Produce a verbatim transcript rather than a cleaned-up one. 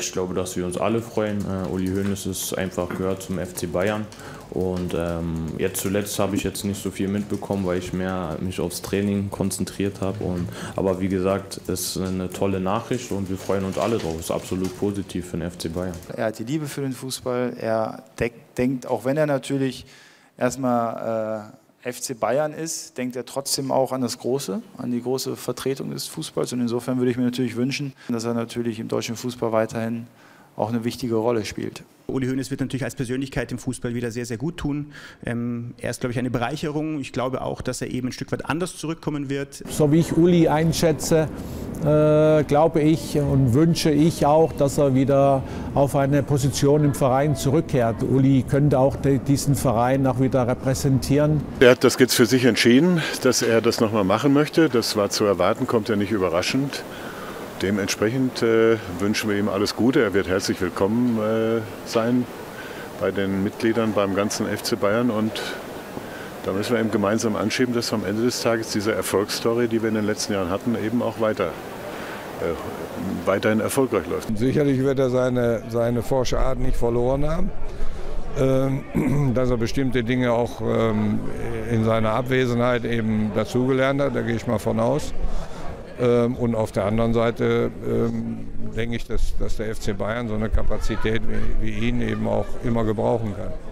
Ich glaube, dass wir uns alle freuen. Uh, Uli Hoeneß ist einfach gehört zum F C Bayern. Und ähm, jetzt zuletzt habe ich jetzt nicht so viel mitbekommen, weil ich mehr mich aufs Training konzentriert habe. Und, aber wie gesagt, es ist eine tolle Nachricht und wir freuen uns alle drauf. Es ist absolut positiv für den F C Bayern. Er hat die Liebe für den Fußball. Er denkt, auch wenn er natürlich erstmal äh, F C Bayern ist, denkt er trotzdem auch an das Große, an die große Vertretung des Fußballs. Und insofern würde ich mir natürlich wünschen, dass er natürlich im deutschen Fußball weiterhin auch eine wichtige Rolle spielt. Uli Hoeneß wird natürlich als Persönlichkeit im Fußball wieder sehr, sehr gut tun. Ähm, er ist, glaube ich, eine Bereicherung. Ich glaube auch, dass er eben ein Stück weit anders zurückkommen wird. So wie ich Uli einschätze, äh, glaube ich und wünsche ich auch, dass er wieder auf eine Position im Verein zurückkehrt. Uli könnte auch de, diesen Verein auch wieder repräsentieren. Er hat das jetzt für sich entschieden, dass er das nochmal machen möchte. Das war zu erwarten, kommt ja nicht überraschend. Dementsprechend äh, wünschen wir ihm alles Gute. Er wird herzlich willkommen äh, sein bei den Mitgliedern beim ganzen F C Bayern. Und da müssen wir ihm gemeinsam anschieben, dass am Ende des Tages diese Erfolgsstory, die wir in den letzten Jahren hatten, eben auch weiter, äh, weiterhin erfolgreich läuft. Sicherlich wird er seine, seine forsche Art nicht verloren haben. Ähm, dass er bestimmte Dinge auch ähm, in seiner Abwesenheit eben dazugelernt hat, da gehe ich mal von aus. Und auf der anderen Seite ähm, denke ich, dass, dass der F C Bayern so eine Kapazität wie, wie ihn eben auch immer gebrauchen kann.